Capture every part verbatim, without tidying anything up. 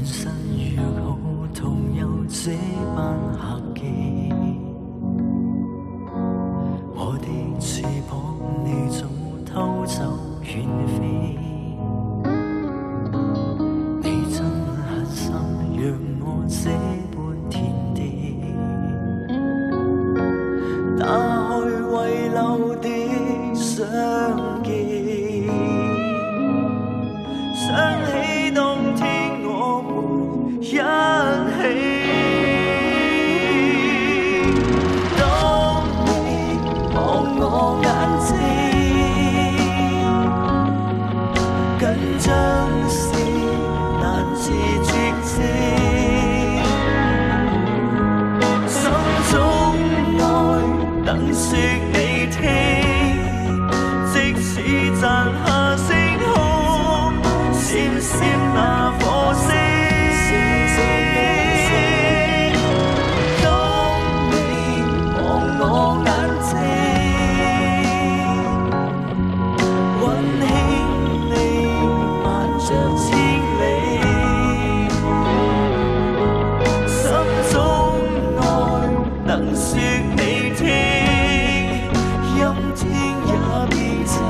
人生若好，同有这班客機。我的翅膀你早偷走遠飛，你真狠心讓我這般田地，打開遺留的相機，想起當天我們一起。當你望我眼睛，緊張是難自絕跡，心中愛等說你聽，即使摘下星空，閃閃那火星。當你望我眼睛，溫馨你漫着千里，心中愛能說你聽，陰天也變晴。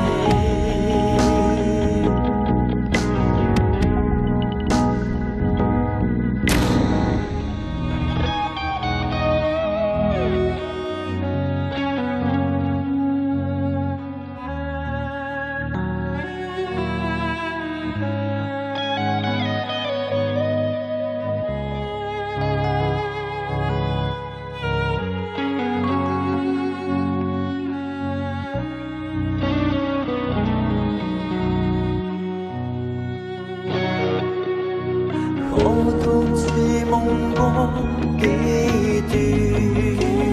我獨自夢過幾段，